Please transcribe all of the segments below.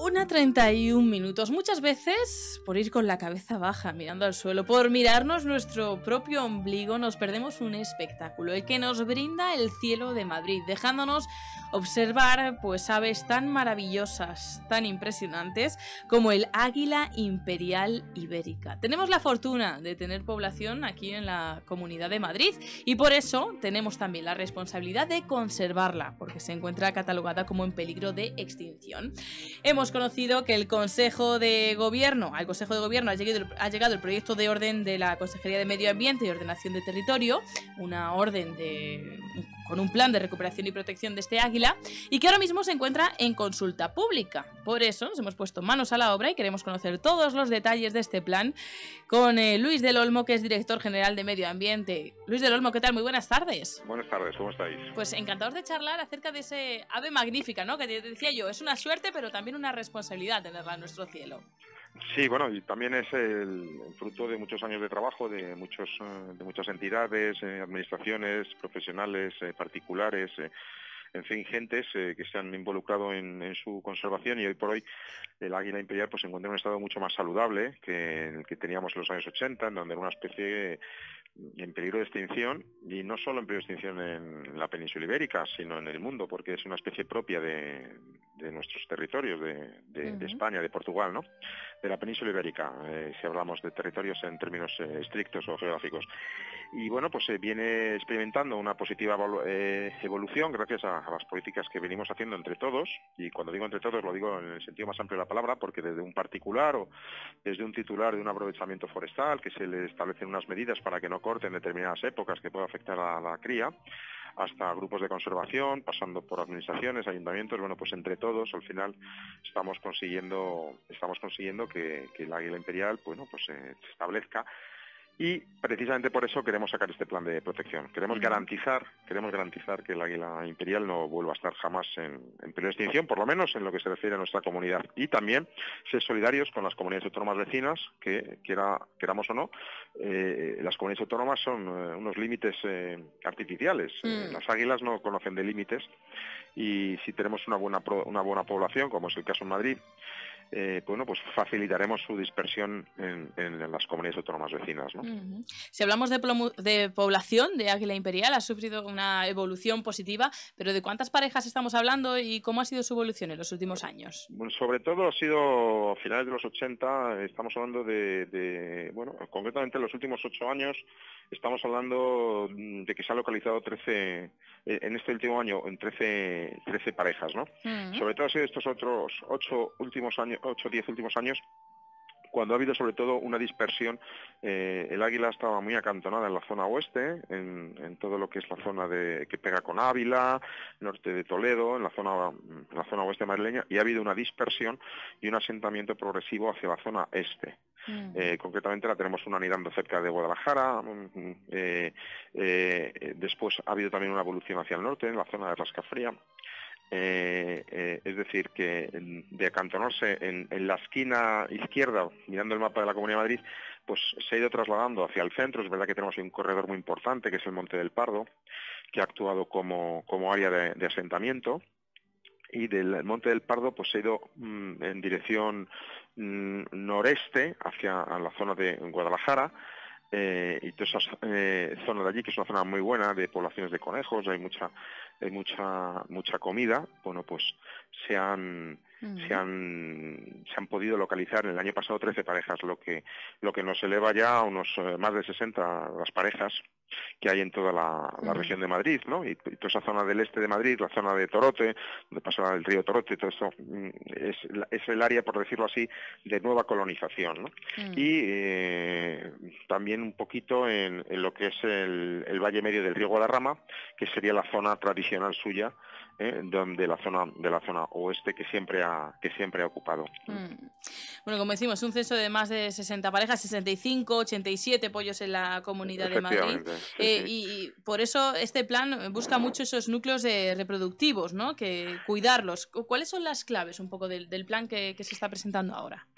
1:31. Muchas veces, por ir con la cabeza baja, mirando al suelo, por mirarnos nuestro propio ombligo, nos perdemos un espectáculo, el que nos brinda el cielo de Madrid, dejándonos observar pues aves tan maravillosas, tan impresionantes, como el águila imperial ibérica. Tenemos la fortuna de tener población aquí en la Comunidad de Madrid y por eso tenemos también la responsabilidad de conservarla, porque se encuentra catalogada como en peligro de extinción. Hemos conocido que al Consejo de Gobierno ha llegado el proyecto de orden de la Consejería de Medio Ambiente y Ordenación de Territorio, una orden con un plan de recuperación y protección de este águila, y que ahora mismo se encuentra en consulta pública. Por eso nos hemos puesto manos a la obra y queremos conocer todos los detalles de este plan con Luis del Olmo, que es director general de Medio Ambiente. Luis del Olmo, ¿qué tal? Muy buenas tardes. Buenas tardes, ¿cómo estáis? Pues encantados de charlar acerca de ese ave magnífica, ¿no? Que te decía yo, es una suerte, pero también una responsabilidad tenerla en nuestro cielo. Sí, bueno, y también es el fruto de muchos años de trabajo de muchas entidades, administraciones, profesionales, particulares, en fin, gentes que se han involucrado en su conservación, y hoy por hoy el águila imperial pues se encuentra en un estado mucho más saludable que el que teníamos en los años 80, en donde era una especie en peligro de extinción, y no solo en peligro de extinción en la península ibérica, sino en el mundo, porque es una especie propia de nuestros territorios, de España, de Portugal, ¿no? De la península ibérica, si hablamos de territorios en términos estrictos o geográficos. Y bueno, pues se viene experimentando una positiva evolución gracias a las políticas que venimos haciendo entre todos, y cuando digo entre todos lo digo en el sentido más amplio de la palabra, porque desde un particular o desde un titular de un aprovechamiento forestal, que se le establecen unas medidas para que no corten determinadas épocas que pueda afectar a la cría, hasta grupos de conservación, pasando por administraciones, ayuntamientos. Bueno, pues entre todos al final estamos consiguiendo que el águila imperial, bueno, pues se establezca. Y precisamente por eso queremos sacar este plan de protección. Queremos garantizar que el águila imperial no vuelva a estar jamás en peligro de extinción, por lo menos en lo que se refiere a nuestra comunidad. Y también ser solidarios con las comunidades autónomas vecinas, que queramos o no, las comunidades autónomas son unos límites artificiales. Las águilas no conocen de límites, y si tenemos una buena población, como es el caso en Madrid, bueno, pues facilitaremos su dispersión en las comunidades autónomas vecinas, ¿no? Si hablamos de población de águila imperial, ha sufrido una evolución positiva, pero ¿de cuántas parejas estamos hablando y cómo ha sido su evolución en los últimos años? Bueno, sobre todo ha sido a finales de los 80, estamos hablando bueno, concretamente en los últimos 8 años, estamos hablando de que se han localizado 13, en este último año, en 13 parejas, ¿no? Sobre todo ha sido estos otros 8 o 10 últimos años, cuando ha habido sobre todo una dispersión. El águila estaba muy acantonada en la zona oeste, en todo lo que es la zona que pega con Ávila, norte de Toledo, en la zona oeste madrileña, y ha habido una dispersión y un asentamiento progresivo hacia la zona este. Concretamente la tenemos una anidando cerca de Guadalajara. Después ha habido también una evolución hacia el norte, en la zona de Rascafría. Es decir, que de acantonarse en la esquina izquierda, mirando el mapa de la Comunidad de Madrid, pues se ha ido trasladando hacia el centro. Es verdad que tenemos un corredor muy importante, que es el Monte del Pardo, que ha actuado como área de asentamiento, y del Monte del Pardo pues se ha ido en dirección noreste hacia la zona de Guadalajara. Y toda esa zona de allí, que es una zona muy buena de poblaciones de conejos, hay mucha comida. Bueno, pues se han podido localizar en el año pasado 13 parejas, lo que nos eleva ya a unos más de 60 las parejas que hay en toda la región de Madrid, ¿no? Y toda esa zona del este de Madrid, la zona de Torote, donde pasa el río Torote, todo eso es el área, por decirlo así, de nueva colonización, ¿no? Y también un poquito en lo que es el valle medio del río Guadarrama, que sería la zona tradicional suya, de la zona oeste que siempre ha ocupado. Bueno, como decimos, un censo de más de 60 parejas, 65, 87 pollos en la Comunidad de Madrid. Sí. Y por eso este plan busca mucho esos núcleos reproductivos, ¿no? Que cuidarlos. ¿Cuáles son las claves un poco del plan que se está presentando ahora?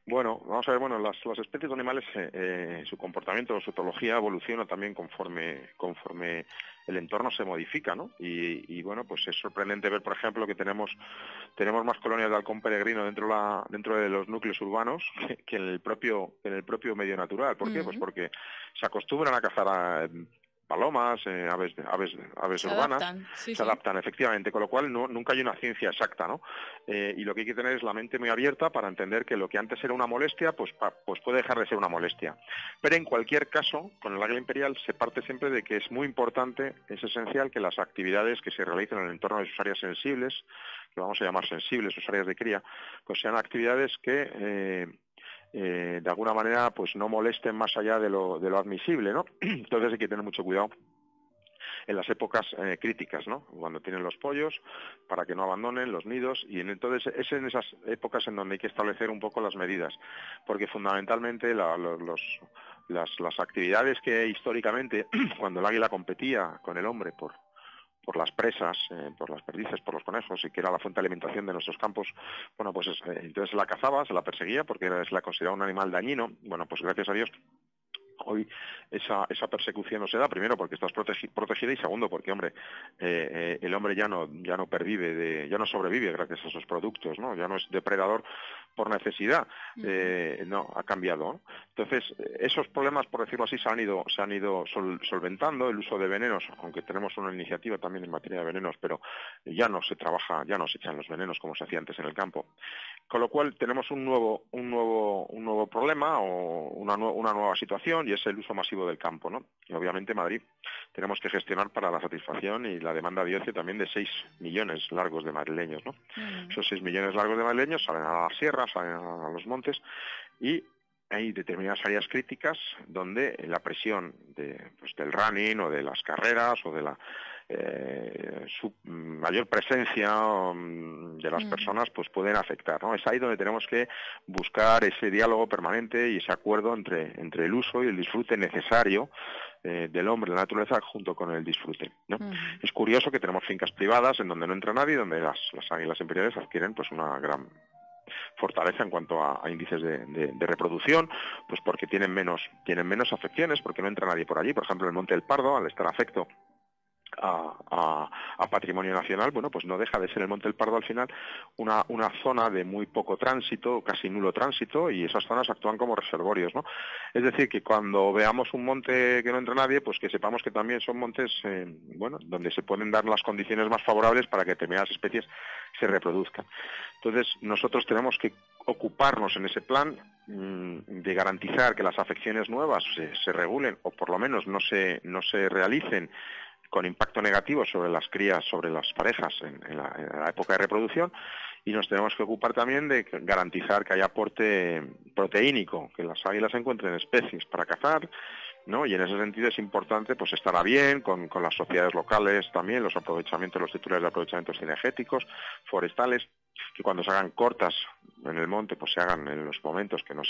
Bueno, vamos a ver, bueno, las especies de animales, su comportamiento, su etología evoluciona también conforme el entorno se modifica, ¿no? Y bueno, pues es sorprendente ver, por ejemplo, que tenemos más colonias de halcón peregrino dentro de los núcleos urbanos que en el propio medio natural. ¿Por qué? Pues porque se acostumbran a cazar palomas, aves Se urbanas, adaptan, sí, se sí. adaptan efectivamente, con lo cual nunca hay una ciencia exacta, ¿no? Y lo que hay que tener es la mente muy abierta para entender que lo que antes era una molestia, pues puede dejar de ser una molestia. Pero en cualquier caso, con el águila imperial se parte siempre de que es muy importante, es esencial que las actividades que se realicen en el entorno de sus áreas sensibles, que vamos a llamar sensibles, sus áreas de cría, pues sean actividades que de alguna manera pues no molesten más allá de lo admisible, ¿no? Entonces hay que tener mucho cuidado en las épocas críticas, ¿no? Cuando tienen los pollos, para que no abandonen los nidos, y entonces es en esas épocas en donde hay que establecer un poco las medidas, porque fundamentalmente las actividades que históricamente, cuando el águila competía con el hombre por las presas, por las perdices, por los conejos, y que era la fuente de alimentación de nuestros campos, bueno, pues entonces se la cazaba, se la perseguía, porque se la consideraba un animal dañino. Bueno, pues gracias a Dios hoy esa persecución no se da, primero porque estás protegida, y segundo porque, hombre, el hombre ya no ya no sobrevive gracias a esos productos, ¿no? Ya no es depredador por necesidad, no, ha cambiado, ¿no? Entonces, esos problemas, por decirlo así, se han ido solventando. El uso de venenos, aunque tenemos una iniciativa también en materia de venenos, pero ya no se trabaja, ya no se echan los venenos como se hacía antes en el campo. Con lo cual tenemos un nuevo problema, o una nueva situación, y es el uso masivo del campo, ¿no? Y obviamente Madrid tenemos que gestionar para la satisfacción y la demanda de ocio también de 6 millones largos de madrileños, ¿no? Esos 6 millones largos de madrileños salen a las sierras, salen a los montes, y hay determinadas áreas críticas donde la presión del running, o de las carreras, o de la su mayor presencia de las personas, pues pueden afectar, ¿no? Es ahí donde tenemos que buscar ese diálogo permanente y ese acuerdo entre el uso y el disfrute necesario del hombre, la naturaleza, junto con el disfrute, ¿no? Es curioso que tenemos fincas privadas en donde no entra nadie, donde las águilas imperiales adquieren pues una gran fortaleza en cuanto a índices de reproducción, pues porque tienen menos afecciones, porque no entra nadie por allí. Por ejemplo, el Monte del Pardo, al estar afecto a patrimonio nacional, bueno, pues no deja de ser el Monte del Pardo al final una zona de muy poco tránsito, casi nulo tránsito, y esas zonas actúan como reservorios, ¿no? Es decir, que cuando veamos un monte que no entra nadie, pues que sepamos que también son montes, bueno, donde se pueden dar las condiciones más favorables para que determinadas especies se reproduzcan. Entonces, nosotros tenemos que ocuparnos en ese plan de garantizar que las afecciones nuevas se regulen, o por lo menos no se realicen con impacto negativo sobre las crías, sobre las parejas en la época de reproducción, y nos tenemos que ocupar también de garantizar que haya aporte proteínico, que las águilas encuentren especies para cazar, ¿no? Y en ese sentido es importante pues estará bien con las sociedades locales también, los titulares de aprovechamientos cinegéticos, forestales, que cuando se hagan cortas en el monte, pues se hagan en los momentos que no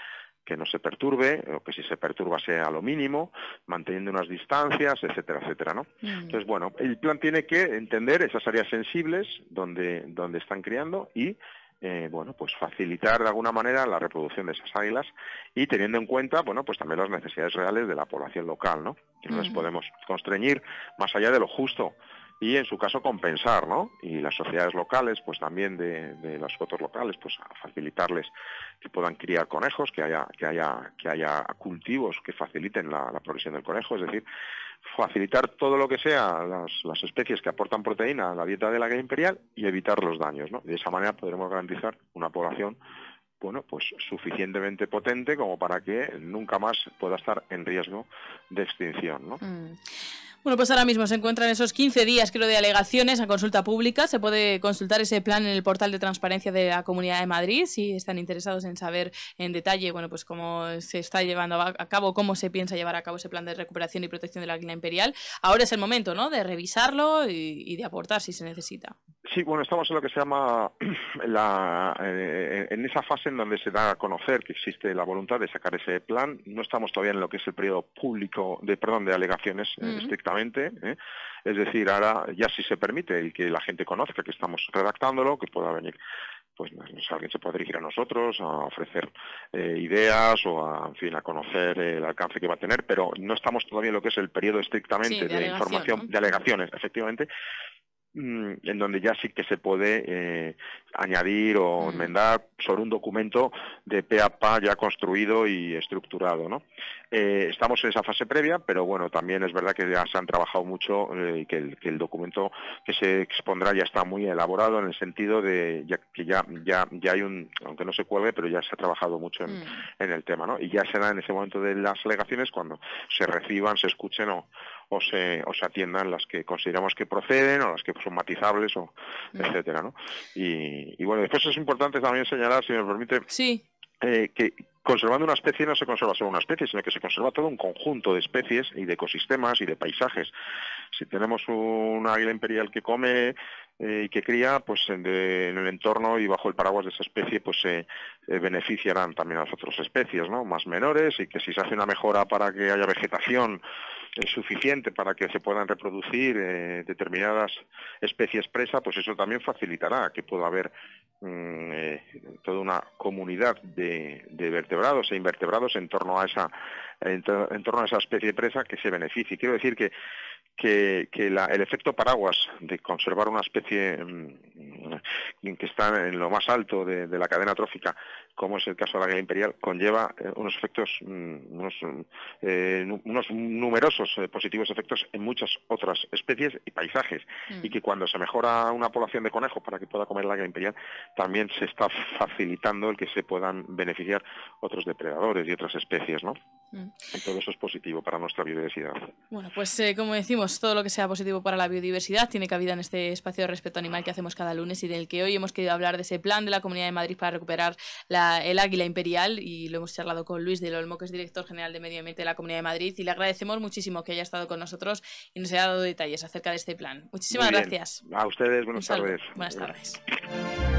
se perturbe, o que si se perturba sea a lo mínimo, manteniendo unas distancias, etcétera, etcétera, ¿no? Entonces, bueno, el plan tiene que entender esas áreas sensibles donde están criando y bueno, pues facilitar de alguna manera la reproducción de esas águilas, y teniendo en cuenta, bueno, pues también las necesidades reales de la población local, ¿no? Que no les podemos constreñir más allá de lo justo, y en su caso compensar, ¿no? Y las sociedades locales, pues también de las cuotas locales, pues a facilitarles que puedan criar conejos, que haya cultivos que faciliten la progresión del conejo, es decir, facilitar todo lo que sea las especies que aportan proteína a la dieta de la águila imperial y evitar los daños, ¿no? De esa manera podremos garantizar una población, bueno, pues suficientemente potente como para que nunca más pueda estar en riesgo de extinción, ¿no? Bueno, pues ahora mismo se encuentran esos 15 días, creo, de alegaciones a consulta pública. Se puede consultar ese plan en el portal de transparencia de la Comunidad de Madrid, si están interesados en saber en detalle, bueno, pues cómo se está llevando a cabo, cómo se piensa llevar a cabo ese plan de recuperación y protección de la águila imperial. Ahora es el momento, ¿no?, de revisarlo y de aportar si se necesita. Sí, bueno, estamos en lo que se llama en esa fase en donde se da a conocer que existe la voluntad de sacar ese plan. No estamos todavía en lo que es el periodo público de alegaciones estrictamente, Es decir, ahora ya sí se permite el que la gente conozca que estamos redactándolo, que pueda venir pues alguien se puede dirigir a nosotros, a ofrecer ideas o en fin, a conocer el alcance que va a tener, pero no estamos todavía en lo que es el periodo estrictamente de información, ¿no? De alegaciones, efectivamente, en donde ya sí que se puede añadir o enmendar sobre un documento de pe a pa ya construido y estructurado, ¿no? Estamos en esa fase previa, pero bueno, también es verdad que ya se han trabajado mucho y que el documento que se expondrá ya está muy elaborado en el sentido de que ya hay aunque no se cuelgue, pero ya se ha trabajado mucho en el tema, ¿no? Y ya será en ese momento de las alegaciones cuando se reciban, se escuchen o se atiendan las que consideramos que proceden o las que son matizables o etcétera, ¿no? Y bueno, después es importante también señalar, si me permite, que conservando una especie no se conserva solo una especie, sino que se conserva todo un conjunto de especies y de ecosistemas y de paisajes. Si tenemos un águila imperial que come y que cría, pues en el entorno y bajo el paraguas de esa especie, pues se beneficiarán también a las otras especies, ¿no? Más menores, y que si se hace una mejora para que haya vegetación suficiente para que se puedan reproducir determinadas especies presa, pues eso también facilitará que pueda haber toda una comunidad de vertebrados e invertebrados en torno a esa especie presa que se beneficie. Quiero decir que el efecto paraguas de conservar una especie que está en lo más alto de la cadena trófica, como es el caso de la águila imperial, conlleva unos efectos, unos numerosos positivos efectos en muchas otras especies y paisajes, y que cuando se mejora una población de conejos para que pueda comer la águila imperial, también se está facilitando el que se puedan beneficiar otros depredadores y otras especies, ¿no? Y todo eso es positivo para nuestra biodiversidad. Bueno, pues como decimos, todo lo que sea positivo para la biodiversidad tiene cabida en este espacio de respeto animal que hacemos cada lunes y del que hoy hemos querido hablar de ese plan de la Comunidad de Madrid para recuperar el águila imperial, y lo hemos charlado con Luis del Olmo, que es director general de Medio Ambiente de la Comunidad de Madrid, y le agradecemos muchísimo que haya estado con nosotros y nos haya dado detalles acerca de este plan. Muchísimas gracias. A ustedes, buenas tardes. Buenas tardes.